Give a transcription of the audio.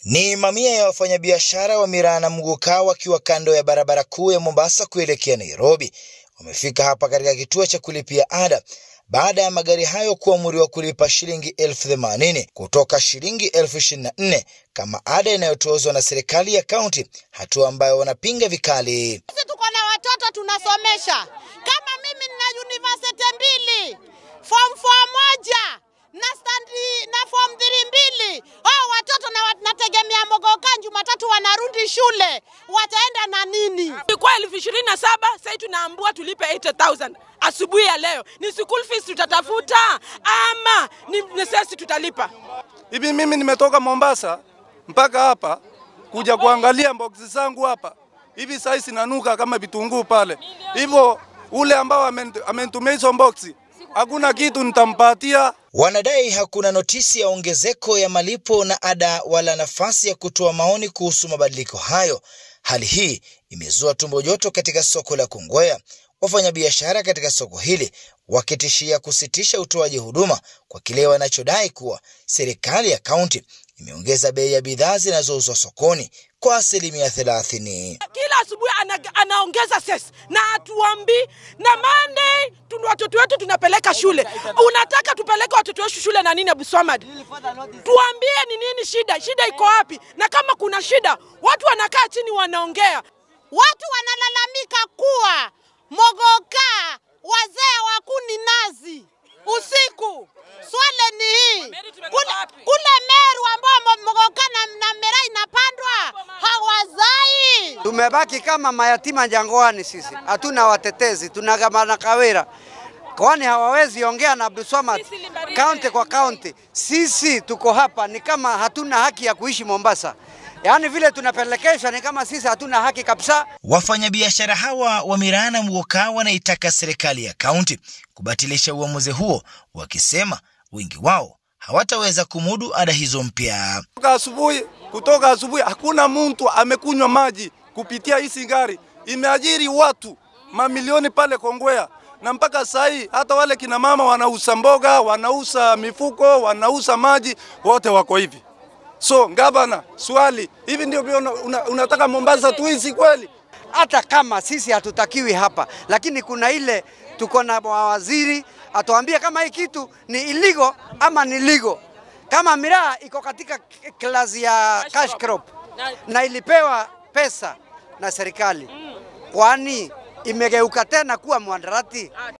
Ni mamia ya wafanyabiashara wa miraa na muguka wakiwa kando ya barabara kuu ya Mombasa kuelekea Nairobi wamefika hapa katika kituo cha kulipia ada baada ya magari hayo kuamuriwa kulipa shilingi 80,000 kutoka shilingi 24,000 kama ada inayotozwa na serikali ya kaunti, hatua ambayo wanapinga vikali. Sisi tuko na watoto tunasomesha. Kama mimi nina university 2, form 4 moja na form 3 2. Hao watoto nategemea mogoka Jumatatu wanarudi shule. Wataenda na nini? Kwa 27,000 sasa tunaambiwa tulipe 80,000 asubuhi ya leo. Ni school fees tutatafuta ama ni necessity tutalipa? Hivi mimi nimetoka Mombasa mpaka hapa kuja kuangalia boxi zangu hapa. Hivi sasa sinanuka kama vitunguu pale. Hivyo ule ambao amenitumia hizo boxi hakuna kitu nitampatia. Wanadai hakuna notisi ya ongezeko ya malipo na ada wala nafasi ya kutoa maoni kuhusu mabadiliko hayo. Hali hii imezua tumbo joto katika soko la Kongwea, wafanyabiashara katika soko hili wakitishia kusitisha utoaji huduma kwa kile wanachodai kuwa serikali ya kaunti imeongeza bei ya bidhaa zinazouzwa sokoni kwa 30%. Kila asubuhi anaongeza ses na atuambi na Monday watoto wetu tunapeleka shule. Unataka tupeleke watoto wetu shule na nini Abuswamad? Tuambie ni nini shida? Shida iko wapi? Na kama kuna shida, watu wanakaa chini wanaongea. Watu wanalalamika kuwa mogoka wazee wakuni nazi usiku. Swale ni hii. Kule Meru ambao mogoka na miraa inapandwa hawazai. Tumebaki kama mayatima jangwani sisi. Hatuna watetezi, tunagamana kawera. Kwani hawawezi ongea na Abdulswamad county kwa county. Sisi tuko hapa ni kama hatuna haki ya kuishi Mombasa. Yaani vile tunapelekeshwa ni kama sisi hatuna haki kabisa. Wafanyabiashara hawa wa miraa na muguka wanaitaka serikali ya kaunti kubatilisha uamuzi huo, wakisema wengi wao hawataweza kumudu ada hizo mpya. Kutoka asubuhi hakuna mtu amekunywa maji kupitia hizi gari. Imeajiri watu mamilioni pale Kongwea. Na mpaka sasa hata wale kina mama wanauza mboga, wanauza mifuko, wanauza maji, wote wako hivi. So gavana, swali, hivi ndio unataka Mombasa tuishi kweli? Hata kama sisi hatutakiwi hapa, lakini kuna ile tuko na waziri atuambie kama hii kitu ni illegal ama ni legal. Kama miraa iko katika klasi ya cash crop na ilipewa pesa na serikali, kwani imegeuka tena kuwa mwandarati?